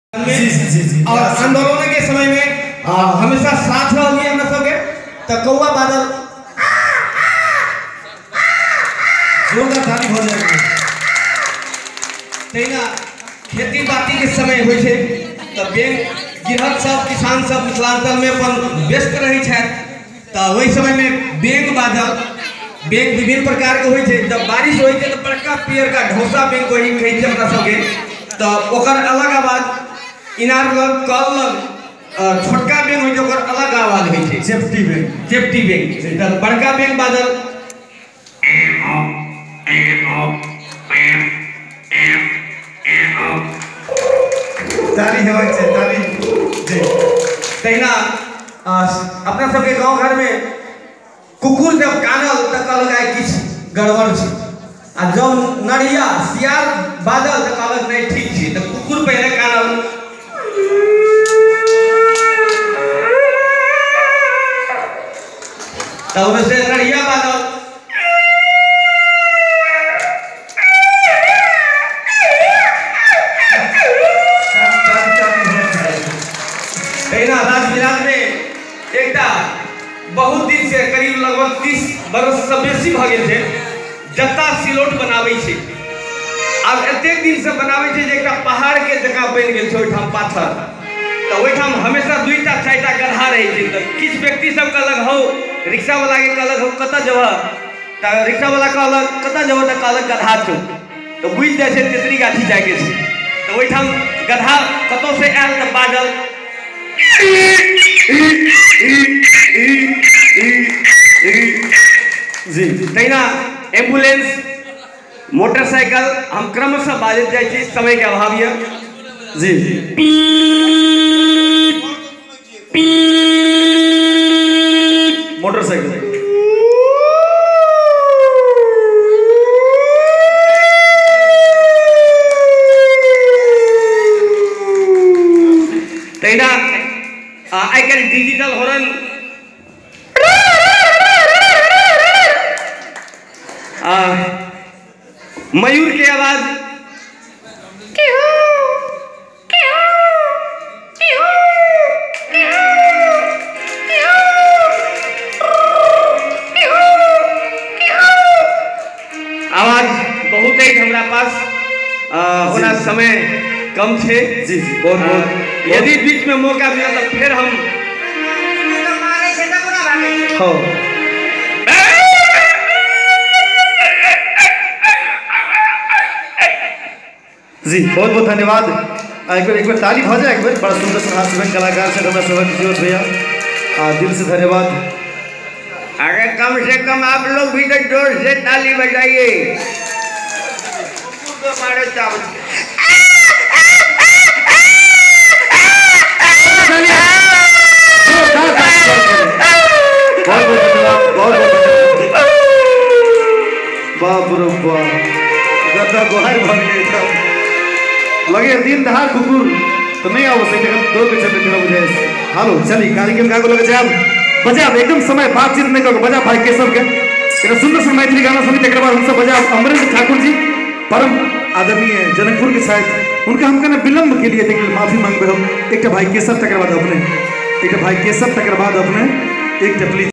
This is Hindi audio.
और आंदोलन के समय में हमेशा साथ रही हम सबके तो कौआ बादल जोरदार ताली हो जाएगी। तैना खेती बाती के समय हो तो बैंक गिरहत सब किसान सब मिथिलांचल में अपन व्यस्त रही है तो वही समय में बैंक बादल बैंक विभिन्न प्रकार के हो जब बारिश हो तो बड़का पेड़ का ढौसा बैंक वही कही हमरा सबके तो ओकर अलग आवाज इनार लग कल लग छोटका बैंक हो अलग आवाज हो सेफ्टी बैंक तो बड़का बैंक बादल तहिना अपना सबके गांव घर में कुकुर जब कानल तो कहल किछ गड़बड़ आ जब नरिया सियार बादल तो कहल नहीं ठीक है तो कुकुर पहले कानल तब से नरिया बादल राजगिराज में एक बहुत दिन से करीब लगभग 30 बरस से बेसी भ गेल छै जत्ता सिलौट बनाबै छै अब एतेक दिन से बनाबै छै जे एकटा पहाड़ के जगह बनि गेल छै ओइठाम पाथर तो ओइठाम हमेशा 2टा 4टा गधा रहै छै तो किछ व्यक्ति सब कहलक हौ रिक्शा वाला के कहलक हौ कत जब त रिक्शा वाला कहलक कत जब त कहलक गधा छौ तो बुझि जाइ छै तेतरी गाछी जाय के छै तो ओइठाम गधा कतौ से आयल त बाजल जी तैना एम्बुलेंस मोटरसाइकिल हम क्रमशः बाजत जाय छी समय के अभाव है जी मोटरसाइकिल तैना आई कैन डिजिटल हॉर्न मयूर की आवाज आवाज बहुत ही हमरा पास होना समय कम छे जी बहुत यदि बीच में मौका मिला तो फिर हम हो जी बहुत बहुत धन्यवाद। एक बार ताली हो जाए एक बार बड़ा सुंदर समाज कलाकार से हमारा सबक जोश भैया दिल से धन्यवाद। अरे कम से कम आप लोग भी तो जोर से ताली बजाइए। बाप रे बाप गद्दा गोहार भाग गए लगे दिन दहाड़ कुकुर तो नहीं आओ सही दो के चलते थोड़ा बुझाए हेलो चलिए कार्यक्रम का लगे जाब बजा एकदम समय बातचीत नहीं करो बजा भाई केशव के तेरा सुंदर सुंदर मैथिली गाना सुनी तक बाद हमसे बजा अमरेश ठाकुर जी परम आदरणीय जनकपुर के शायद उनका हम कहना विलंब के लिए माफी मांगबे हम एक भाई केशव तक बाद अपने एक भाई केशव तक बाद अपने एक प्लीज